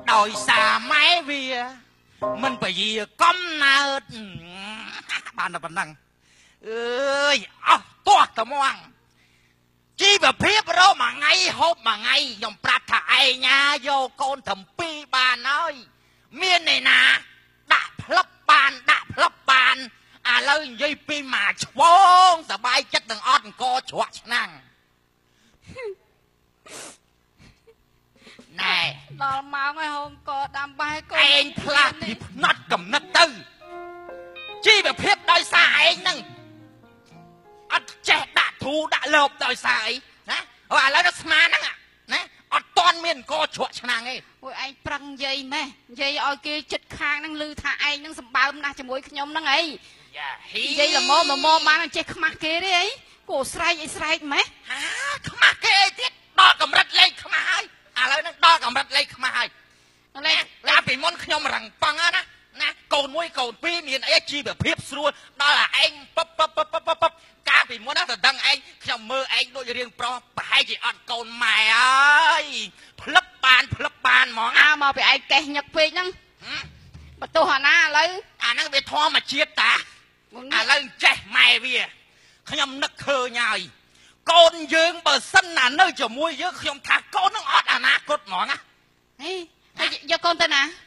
đòi xà máy về mình phải gì cấm nào bạn là bạn năng ơi to tầm hoang chi mà phép đó mà ngay hôm mà ngay dòng prát thà ai nha vô con thầm pi bàn ơi miền này nè đã lấp bàn à lời dây pi mà chốn tờ bay chất đừng on co chuột năng này đó máu ngày hôm có đam bay con anh là thì nát cầm nát tư chi mà phép đôi xa anh nâng anh trẻ đã thù đã lộp đôi xa ấy nè và lấy nó smart nè nè anh toàn miền co chuột năng ấy ôi anh prăng dây mẹ dây oi kia chật khang năng lư thà anh năng sầm bao na cho mối nhom năng ấy dây là mô mà nó chết khmạc kia đấy ấy cổ sray mẹ khmạc kia tiết đo cầm rạch lên khmạc ấy à lấy nó đo cầm rạch lên khmạc ấy nè là bị môn nhom rằng băng á nè cồn mũi cồn pi miền ấy chiแบบเพียบสรวđó là anh pop ca bị môn đó là đăng anh nhom mơ anh đôi riêng pro phải chỉ ăn cồn mày ơi phấp bàn món mà bị ai kẹt nhật phi năng mà tôi hà na lấy năng bị thò mà chết ta lên trẻ mày về nhom nực khờ nhài con dương bờ sân là nơi cho muối dưới nhom thà con nó ọt na cốt món á do con tên à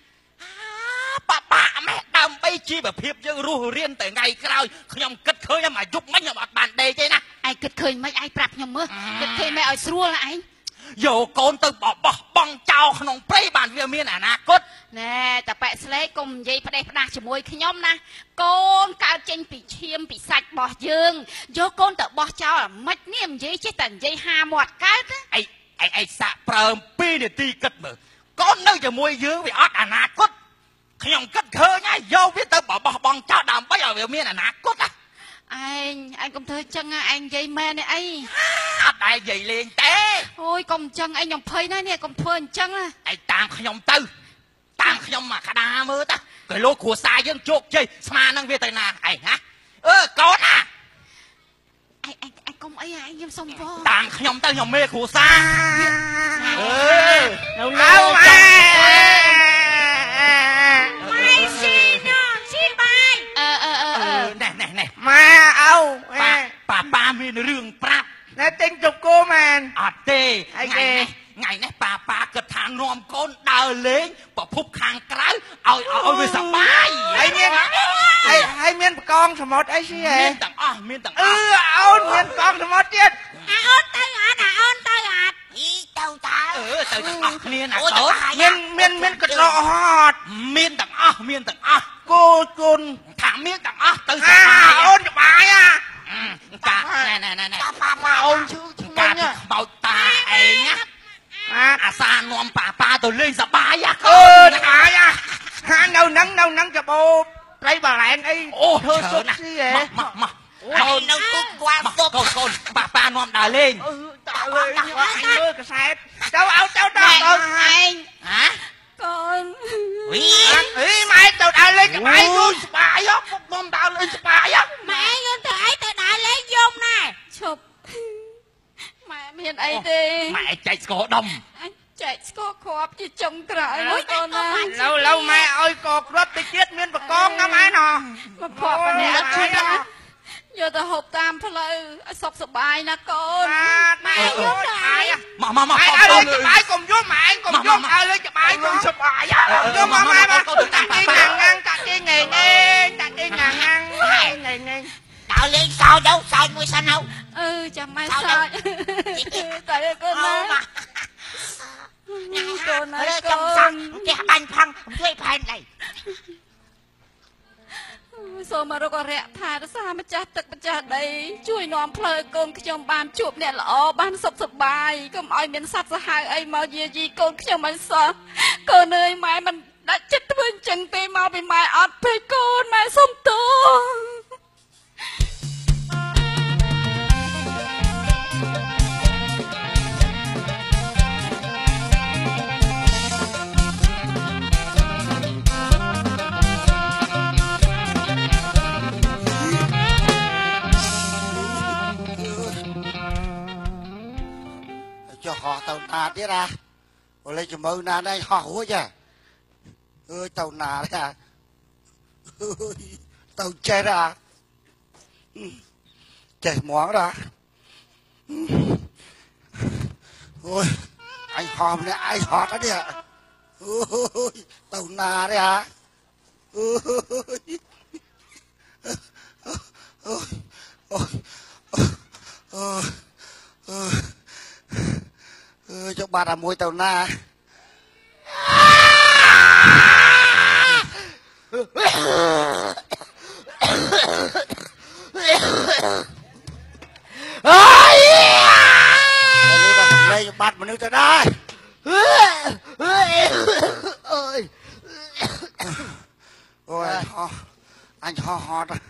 bà mẹ đam bay chi mà phiệp dương ru riêng tới ngày cái nhom cất khơi mà giúp mấy nhom ọt bàn đề chứ nè ai cất khơi mấy ai prap nhom mơ cất khơi mấy ở srua là anh dù con tôi bỏ bong trao không play bàn việc miên à na cốt nèแต่แปะ slay กុំនិយាយផ្ដេសផ្ដាស់ជាមួយខ្ញុំណាកូនកើតចេញពីឈាមពីសាច់របស់យើងយកកូនទៅបោះចោលអាម៉េចនេះនិយាយចេះតែនិយាយហាមាត់កើតអីសាក់ប្រើ2នាទីគិតមើលកូននៅជាមួយយើងវាអត់អនាគតខ្ញុំគិតឃើញហើយយកវាទៅបោះបង់ចោលដើម្បីឲ្យវាមានអនាគត anh cũng thấy chân anh dây men này ấy đại dây liền té ôi còn chân anh nhom phơi này nè còn phơi chân à anh tam nhom tư tam nhom mà khá đa mơ ta cái lô của sai dân chuột chơi mà năng về tay nà ai hả con à anh công ấy anh nhom xong vô tam nhom tư nhom mê của sai đâu này mà âu bà miền rừng prap nó tinh trục cô màn tê ngày này bà cất thang nôm con đào lên bỏ phúc hàng cái ôi về sập bay hay miên con thầm một ấy xí miên tặng ôn miên con thầm một tiết ôn tay hạt ý tao miên miên cất lọ hot miên tặng cô côn thằng miên tặng từ ôn cho bài cả này mà ôn chứ cả bảo ta ấy nhá xa nôm bà tôi lên sập bay nâu nắng cho bố lấy bà lẹn ấy thơ suốt gì vậy con nó cứ qua con bà nôm đà lên anh mơ cái xe cháu anh hả con ý mày tao đà lên cho mày luôn bài á nôm đà lên bài á mẹ con thấy tao đã lấy dung nè chụp mẹ miền ấy đi mẹ chạy cổ đông chạy có khóp chứ trông trời con lâu mẹ ơi cột rớt thì chết miên và con nó mày nọ mà phọt nè giờ tao hộp tam phải lời sọc sọc bài nè con mẹ vô trời mà ơi cho bài cùng vô mẹ cùng vô ơi cho bài cùng sọc bài vô mà tặng đi ngàn ngăn tặng đi nghề nghe tạo lên sao đâu sao nuôi xanh đâu chẳng may sao tại ơi con ơi con ơi con cái bánh phăng thuê phanh này sao mà đâu có rẻ thà nó sao mà chặt tức mà chặt đây chui nón phơi con cái chồng bàn chụp nè là bàn sập sập bài có mọi miền sắt ra hai ấy mau gì con cái chồng mình sợ con ơi mai mình đã chết bên chân tê mau bị mai ọt phơi con mai xong to cho họ tàu ta đi ra rồi lấy cho mơ na đây họ húa chứ ơi tàu nà đấy à ơi tàu chết à chết món ra ôi anh hòm này ai họt đó đi ạ ôi tàu nà đấy à ôi ôi ôi ôi ôi cho bà là môi tàu na đây bắt mà nước tới đây ơi ôi anh ho đó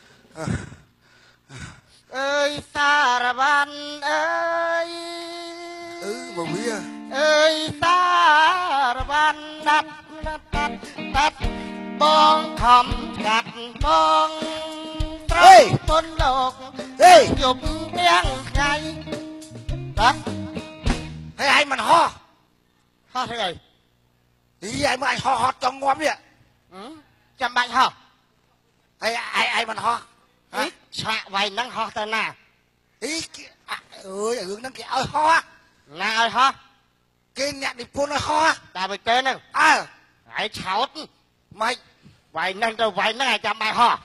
ơi ta ra ban ơi mà bia ơi ta ra ban đắt đắt đắt bong thầm gạt bong trắng tôn lộc dục đen chay đó thấy anh mình ho thế này ý anh mà anh ho cho ngon đi ạ chăm bạn ho hay ai mình ho ít xạ vài năng ho tên nào ý ơi hướng năng kia ơi ho nào ơi ho cái nhạc đi phun ơi ho ta bị tên nè hãy cháu mày vài năng đâu vài năng ai chăm bạn ho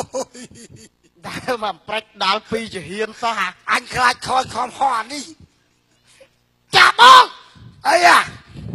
đã mà break đảo phi chỉ hiền sao hả anh khai coi con ho đi chà bông ấy à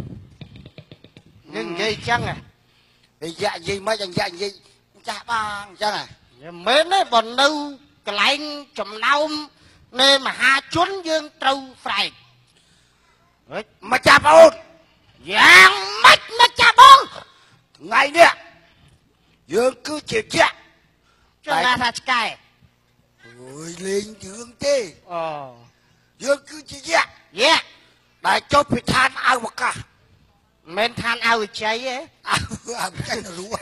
nhưng gì chăng à thì dạ gì mấy chẳng dạ gì chả bang chăng à mến ấy bọn nâu cái lạnh chùm nâu nên mà hai chuốn dương trâu phải mà chả bông giang mách mà chà bông ngày nè dương cứ chịu chạ cho ra thật cái ôi lên dương tê dương cứ chịu chạ yeah đại cho bị than ao một cả men than ao cháy ấy ao cháy là rú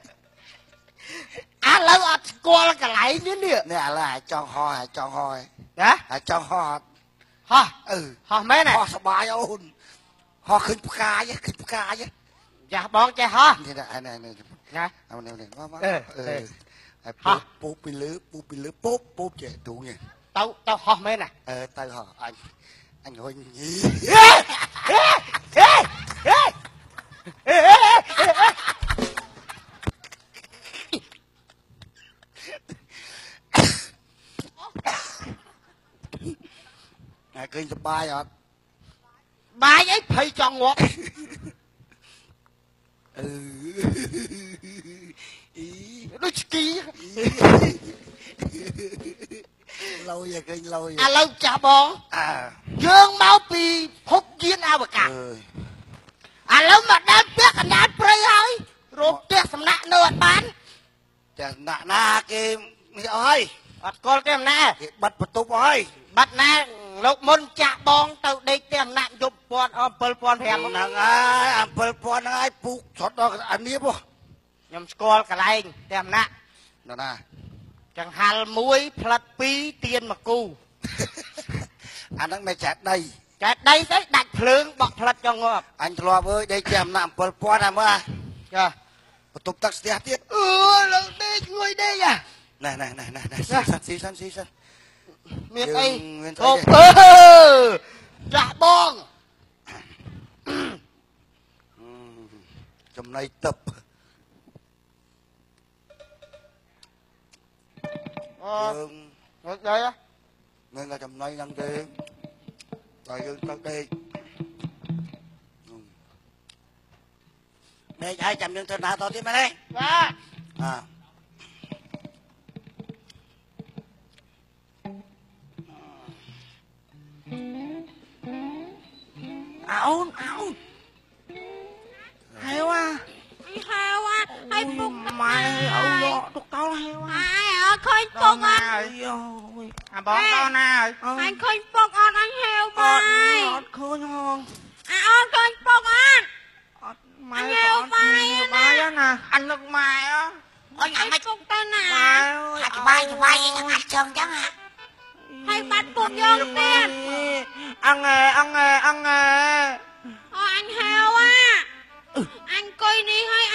lâu qua cái lại nữa nè nè là cho ho đó cho ho ho mấy này ho sờ bài ôn ho khinh ca chứ dạ bọn chơi ho นี่นะอันนี้นะเอาแนวนี้ว่าปุ๊บไปลื้อปุ๊บเจ๋ดูไง tao ho mấy này ตายห่อanh ngồi nhí kinh sập bài rồi bài ấy phải cho ngọt nó kì lâu giờ kinh lâu giờ lâu chà bò dương máu pi hút giếng ao bạc cả lâu mà đem tiếc anh đan prey hơi rồi tiếc sầm nạ nơi bán chả nạ na cái ơi con cái nè bật bật túc ơi bật nè lúc môn chà bong tao đây tem nạ dục pon pon thèm nặng ai pon ai puk sọt đó anh biết không nhom scroll cái này tem nạ nè nè chẳng hal muối phật pí tiền mà cu anh đang này chặt đây đấy đặt phượng bọc phật cho ngọt anh lo với đây chèm nạm pon à mà kìa tục tắc xe tiết lần đây người đây à này xí sân miền tây thôi dạ bong trong này tập đây á nên là trong này năng tiền rồi dương tao đi đây ai chậm dương thân nào tao tiếp mày đây dạ áo heo à ai phục mày áo đó tụt tao là heo à ai khơi phục anh bọn con à anh khơi phục anh heo mày khơi ngon anh khơi phục anh mày heo mày á nè anh nước mày á có nhận anh phục tên nè hai bay anh sơn chẳng hả hay bắt phục vô tiền ăn nghe anh heo à anh coi đi hay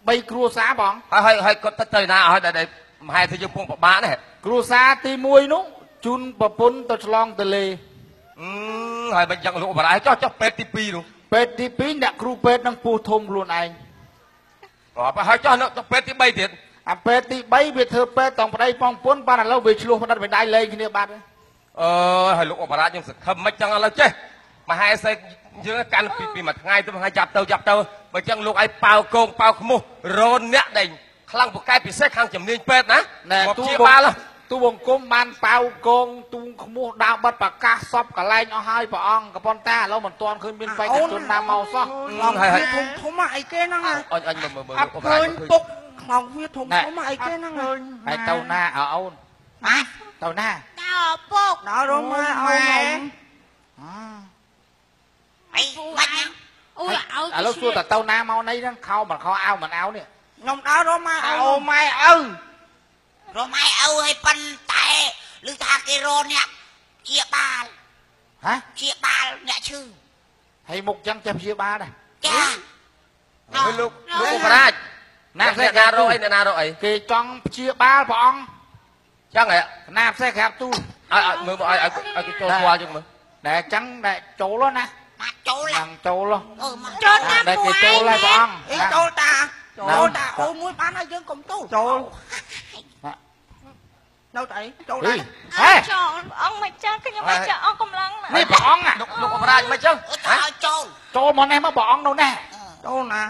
3 គ្រួសារបងហើយគាត់ទៅណាឲ្យតែមហេសីយើងពងប្របានេះគ្រួសារទី1នោះជូនប្រពន្ធទៅឆ្លងទលេហើយមិនចឹងលោកបរាយចុះពេទ្យទី2នោះពេទ្យទី2អ្នកគ្រូពេទ្យនឹងពោះធំខ្លួនឯងហើយចុះនៅពេទ្យទី3ទៀតអាពេទ្យទី3វាធ្វើពេទ្យតង់ប្តីផងពុនបានឥឡូវវាឆ្លោះផ្ដិតបដៃលេងគ្នាបាត់ហើយលោកបរាយយើងសង្ឃឹមមិនចឹងឥឡូវចេះមហេសីយើងកាន់ពីមួយថ្ងៃទៅមួយថ្ងៃចាប់ទៅបើចឹងលោកឲ្យប៉ាវកងប៉ាវខ្មុះរោនអ្នកដែលខ្លាំងពូកែពិសេសខាងជំនាញពេទ្យណាមកជាបាលទូបង្គំបានប៉ាវកងទូខ្មុះដើរបិទប្រកាសសពកលែងអស់ហើយព្រះអង្គក៏ប៉ុន្តែឥឡូវមិនទាន់ឃើញមានបេក្ខជនណាមកសោះហើយធំធំអីគេហ្នឹងអញមើលលោកបរាយពុកខ្លោងវាធំធំអីគេហ្នឹងហើយទៅណាអូនទៅណាដល់ពុកដល់រមអូនអីបាច់អូយឲ្យឥឡូវសួរតើទៅណាមកណីហ្នឹងខោមិនខោអាវមិនអាវនេះខ្ញុំដល់រម៉ែឪអូម៉ែឪរម៉ែឪឲ្យប៉ុន្តែឮថាគេរអ្នកជាបាលហ៎ជាបាលអ្នកឈឺហើយមុខចឹងចេះព្យាបាលដែរចាលោកបរាយណាផ្សេងណារកអីណារកអីគេចង់ព្យាបាលព្រះអង្គចឹងហ៎ណាផ្សេងក្រាបទូលឲ្យមើលឲ្យគេចូលស្គាល់ចឹងមើលតែចឹងតែចូលណាមកចូលឡើងចូលមកចូលណាតែគេចូលហើយព្រះអង្គអីចូលតាចូលតាអូមួយបានហើយយើងកុំចូលចូលនៅតែចូលណាហេចង់អង្គមិនចាស់ខ្ញុំមិនចាស់អង្គកំឡុងនេះព្រះអង្គលោកបរាយមិនចឹងទៅឲ្យចូលចូលមកនេះមកព្រះអង្គនោះណាចូលណា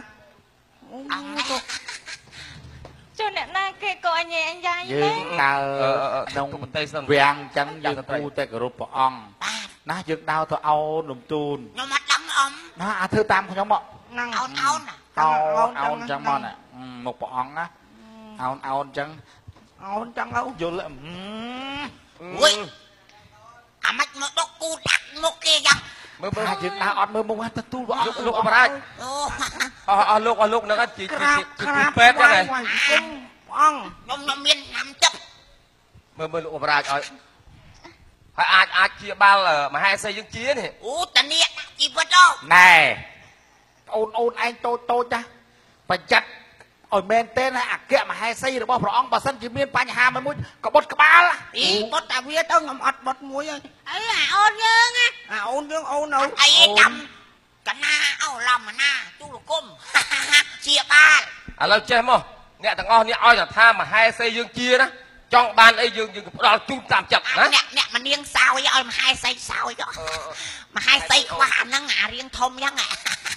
ចុះអ្នកណាគេក៏អញយាយយើងដើរក្នុងវាំងចឹងយើងគូតែគោរពព្រះអង្គណាយើងដើរទៅអូនលំទូនខ្ញុំមកដឹងអមណាអាធ្វើតាមខ្ញុំមកហ្នឹងអូនអូនចឹងមកណាមកព្រះអង្គណាអូនចឹងអូនចឹងទៅយល់អុយអាម៉េចមកដកគូដាក់មុខគេយ៉ាងមើលយើងដើរអត់មើលមុខទៅទូលព្រះអង្គលោកបរាយអូអស់លោកហ្នឹងជាពេទ្យហ្នឹងគុំបងខ្ញុំមានណាំទឹកមើលលោកបរាយឲ្យហើយអាចជាបាលមហេសីយើងជានេះអូតានេះជីវិតអូណែអូនឯងតូចណាប្រយ័ត្នឲ្យមែនទេណាអគ្គមហេសីរបស់ព្រះអង្គបើសិនជាមានបញ្ហាមួយក៏បុតក្បាលអីបុតតាវាទៅខ្ញុំអត់បុតមួយហើយអីអាអូនយើងអាអូនយើងអូននៅអីចាំកណាអូឡំណាទូលគុំជាបាលឥឡូវចេះមកអ្នកទាំងអស់នេះឲ្យតែថាមហេសីយើងជាណាចង់បានអីយើងផ្ដល់ជូនតាមចិត្តណាអ្នកមនាងសោយឲ្យមហេសីសោយមហេសីខ្វះអាហ្នឹងអារៀងធំយ៉ាងហ៎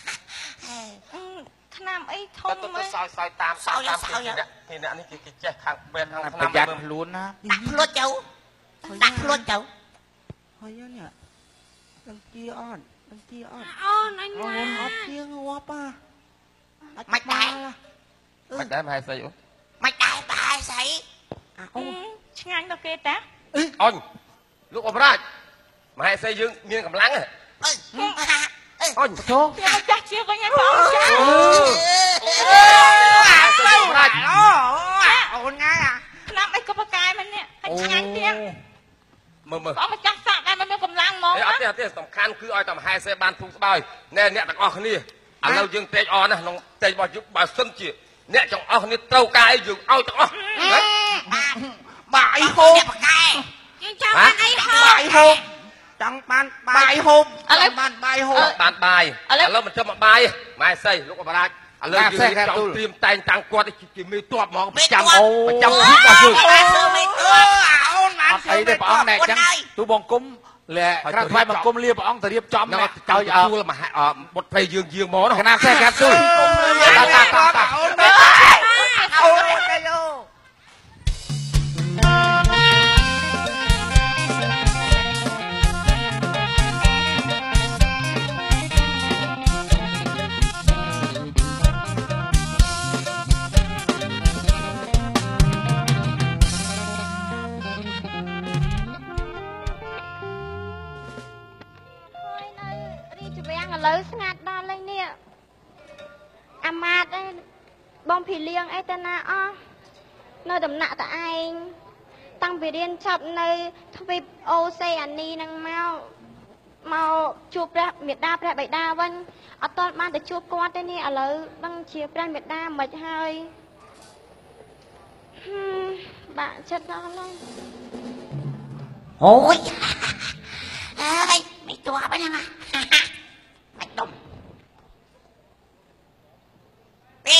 ឆ្នាំអីធំទៅសោយតាមពីអ្នកនេះគេចេះខាងពេទ្យខាងថ្នាំប្រយ័ត្នខ្លួនណាដាក់ខ្លួនទៅដាក់ខ្លួនទៅហើយនេះដឹងជាអត់ដឹងជាអត់អូនអញអូណានអត់ជាងាប់មិនដែរមិនដែរមហេសីអូមិនដែរប្រហែលស្អីអូឆ្ងាញ់ដល់គេតាអញលោកអបរាជមហេសីយើងមានកម្លាំងហ៎អឺអញចូលវាមកចាស់ជាវិញហើយបងចាស់អបរាជអូនងាយឆ្នាំអីក៏ប្រកែមិននេះអញឆ្ងាញ់ទៀតមើលបងមកចាស់សាក់ដែរមិនមានកម្លាំងហ្មងអត់ទេសំខាន់គឺឲ្យតែមហេសីបានធូរស្បើយណែអ្នកទាំងអស់គ្នាឥឡូវយើងតេកអរណាក្នុងតេករបស់យើងបើសិនជាអ្នកទាំងអស់គ្នាត្រូវការអីយើងឲ្យទាំងអស់បាយហូបប្រកែយើងចង់បានអីហោបាយហូបចង់បានបាយហូបឥឡូវបានបាយហូបបានបាយឥឡូវមិនចាំមកបាយមហេសីលោកអបរាជឥឡូវយើងចង់ត្រៀមតែងតាំងគាត់ជាមេតបហ្មងប្រចាំជីវិតរបស់យើងអូនបានអត់អីទេព្រះអង្គណែចឹងទូបង្គំលែក្រាបថ្វាយបង្គំលាព្រះអង្គទៅរៀបចំអ្នកទៅទទួលមហេបុត្រភ័យយើងមកនោះកណាផ្សេងក្រាបទូលអូនអូនទៅយោរីជវាំងឥឡូវស្ងាត់ដល់ហើយនេះអាម៉ាតឯងបងភីលៀងអីទៅណាអស់នៅដំណាក់តឯងតាំងពីរៀនចប់នៅទ្វីបអូសេអានីនឹងមកជួបព្រះមេដាព្រះបិតាវិញអត់ទាន់បានទៅជួបគាត់ទេនេះឥឡូវដឹងជាព្រះមេដាមិនហើយបាក់ចិត្តដល់ហើយអូយអើយមិនទោះអីហ្នឹងមិនដុំពី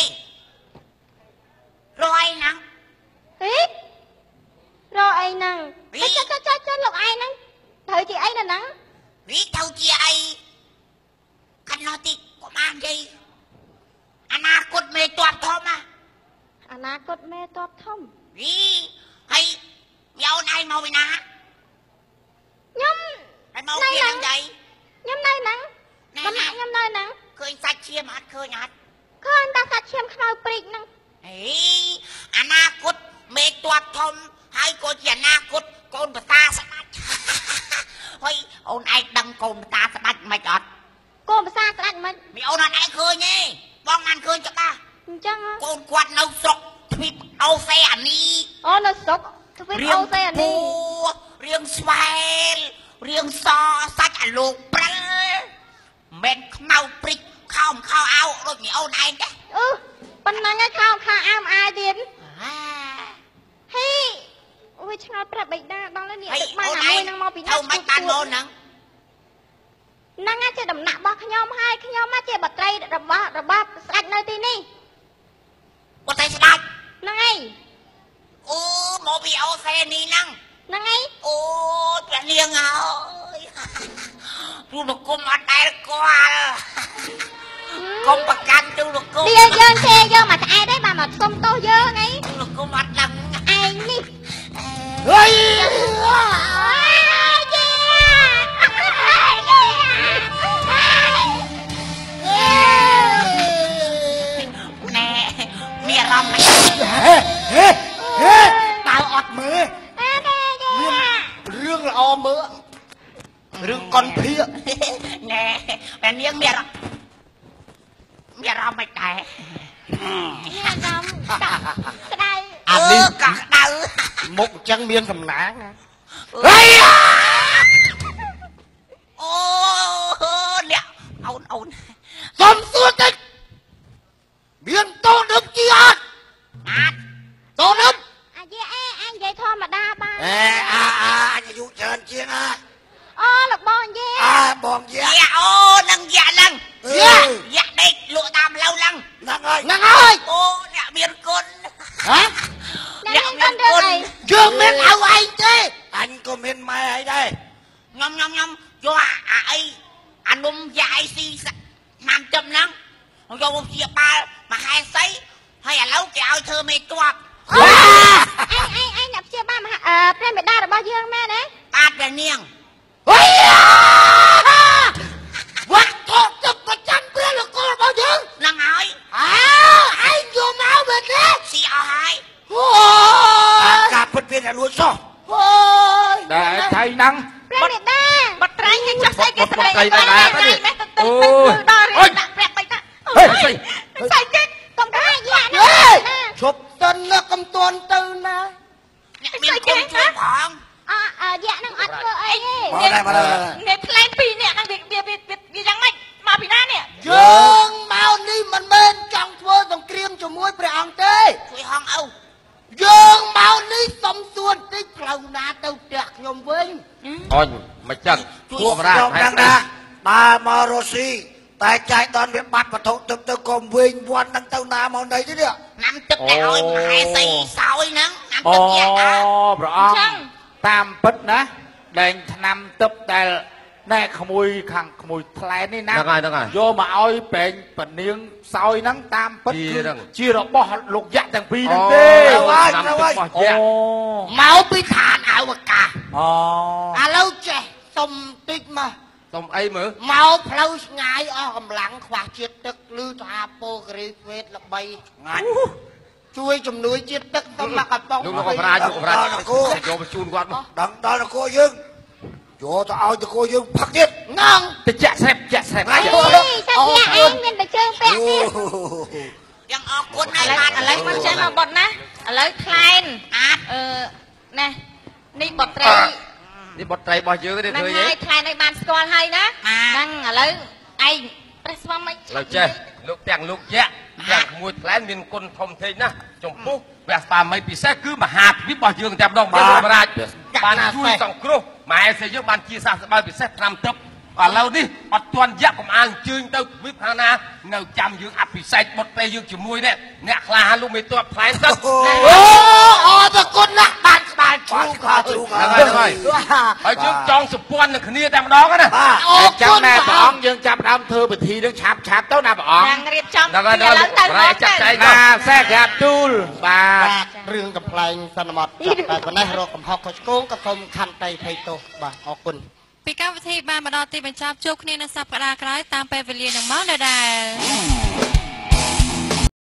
រយហ្នឹងហីរអីហ្នឹងចុះលោកឯងហ្នឹងត្រូវជាអីនៅហ្នឹងវាទៅជាអីខាងនោះទីក៏បាននិយាយអនាគតមេតបធំណាអនាគតមេតបធំវីហើយមីអូនឯងមកពីណាខ្ញុំហើយមកពីនឹងដៃខ្ញុំនៅហ្នឹងកំណាក់ខ្ញុំនៅហ្នឹងឃើញសាច់ឈាមអត់ឃើញអត់ឃើញតែសាច់ឈាមខ្មៅព្រិចហ្នឹងអេអនាគតមេតបធំហើយក៏ជាអនាគតកូនបតាស្ដាច់ហើយអូនឯងដឹងកូនបតាស្ដាច់មិនអត់កូនបតាស្ដាច់មិនមីអូនអត់ឯងឃើញទេបងបានឃើញច្បាស់អញ្ចឹងកូនគាត់នៅស្រុកទ្វីបអូសេអានីអូនៅស្រុកទ្វីបអូសេអានីរៀងស្វែលរៀងសសាច់អាលោកព្រិលមិនខ្មៅព្រិចខោអោដូចមីអូនឯងទេប៉ុណ្ណឹងឯងខោអើមអាយទៀតហេអូយឆ្ងល់ប្រាប់បិតាដល់នេះទឹកបានអាមួយនឹងមកពីណាទៅមិនបានមកហ្នឹងហ្នឹងជាដំណាក់របស់ខ្ញុំហើយខ្ញុំជាបត្រីរបស់ស្ដេចនៅទីនេះបត្រីស្ដេចហ្នឹងឯងអូមកពីអូសេនីហ្នឹងឯងអូព្រះនាងអើយទូលគុំអត់ដែលគាត់កុំប្រកាន់ទូលគុំយើងទេយើងមកឆ្អែតទេបានមកសុំទោសយើងអីទូលគុំអត់ដឹងឯងនេះហេមានអារម្មណ៍តើអត់មើលមានរឿងល្អមើលរឿងកុនភៀកណែតែនាងមានអារម្មណ៍មិនដែរមានអារម្មណ៍ក្តៅអានេះក៏ក្តៅមុខអញ្ចឹងមានសំណាងហេអូអ្នកអូនសុំសួរតិចមានតោដឹកជាអត់តោដឹកអាយអញនិយាយធម្មតាបានអញអាយុច្រើនជាងអូលោកបងយាបងយាអូនឹងយាហ្នឹងយាដេកលក់តាមឡូវហ្នឹងហ្នឹងហើយអូអ្នកមានគុណហ៎អ្នកមានគុណយើងមានឪឯងទេអញក៏មានម៉ែឯងដែរខ្ញុំយកអាអីអានំយាយស៊ីតាមចំហ្នឹងយកមកជាបាល់មកហែសីហើយឥឡូវគេឲ្យធ្វើមេតបឯងអ្នកព្យាបាលព្រះមេដារបស់យើងមែនទេបាទព្រះនាងហីវត្តថតទឹកប្រចាំព្រះនគររបស់យើងហ្នឹងហើយឯងយកមកមែនទេស៊ីអស់ហើយអូការពិតវាអ្នកលួចសោះអូយតែថៃហ្នឹងព្រះមេដាបត្រីគេចាប់ស្អីគេស្ដីដែរអូយដល់រៀនដាក់ព្រះបិតាស្អីគេកុំថាយ៉ាណាជប់តិនណាកុំតន់ទៅណាអ្នកមានគុំជួយផងយ៉ានឹងអត់ធ្វើអីទេអ្នកផ្លែងពីរនាក់ហ្នឹងវាយ៉ាងម៉េចមកពីណានេះយើងមកនេះមិនមែនចង់ធ្វើសង្គ្រាមជាមួយព្រះអង្គទេជួយហងឪយើងមកនេះសុំសួរតិចផ្លូវណាទៅផ្ទះខ្ញុំវិញអញមិនចឹងជួយប្រាក់ហ្នឹងណាដើរមករស់ស៊ីតែចាយដល់វាបាត់វត្ថុទឹកទៅកុំវិញវត្តហ្នឹងទៅណាមកណីទេណាំទឹកតែឲ្យមហេសីសោយហ្នឹងណាំទឹកយ៉ាព្រះអង្គតាមពិតណាដែងឆ្នាំទឹកដែលណែក្មួយខាងក្មួយថ្លែននេះណាហ្នឹងហើយយកមកឲ្យពេញពនាងសោយហ្នឹងតាមពិតជារបស់លោកយៈទាំងពីរហ្នឹងទេមកពីឋានអវកាសឥឡូវចេះសុំតិចមកសុំអីមើលមកផ្លូវឆ្ងាយអស់កម្លាំងខ្វះជាតិទឹកឮថាពោគរីវេតល្បីឆ្ងាយជួយជំនួយជាតិទឹកទៅមកកំប៉ុងលោកប្រាជ្ញយកបញ្ជូនគាត់មកដល់នគរយើងយកទៅឲ្យនគរយើងផឹកទៀតងតិចស្រេបចាក់ស្រេបអូឯងមានតែជើងពាក់ទៀតយ៉ាងអរគុណហើយបាទឥឡូវមិនចេះមកបត់ណាឥឡូវថ្លែនណែនេះបត្រីនេះបុត្រីរបស់យើងទេនឹងធ្វើហើយើយថ្លៃនៅបានស្គាល់ហើយណាហ្នឹងឥឡូវឯងព្រះស្វាមីលើចេះលោកទាំងលោកយៈទាំងក្មួយថ្លែងមានគុណធំធេងណាស់ចំពោះព្រះស្វាមីពិសេសគឺមហាភិបរបស់យើងតែម្ដងព្រះបរាជបានជួយសង្គ្រោះមហេសីយើងបានជាសះស្បើយពិសេស5ទឹក ឥឡូវនេះអត់ទាន់យៈកុំអានអញ្ជើញទៅវិបខាងណានៅចាំយើងអភិសេកបុតពេលយើងជាមួយនេះអ្នកខ្លះលោកមេតបថ្លែងទៅអូអរតគុណណាស់បានស្បានជ្រូកហើយហើយយើងចង់សម្ព័ន្ធនឹងគ្នាតែម្ដងណាអូចាំណែព្រះអង្គយើងចាប់ដើមធ្វើពិធីនឹងឆាប់ទៅណាព្រះអង្គនឹងរៀបចំដល់ហើយឥឡូវទៅប្រែចាត់ចែងណាសេះក្រាបទូលបាទរឿងកំ pl ែងសន្មត់ចាប់តែប៉ុណ្ណេះរកកំហុសខុសឆ្គងក៏សូមខន្តីភ័យទោសបាទអរគុណពីកម្មវិធីបានមកដល់ទីបញ្ចប់ជួបគ្នានៅសប្តាហ៍ក្រោយតាមពេលវេលានឹងមកដដែល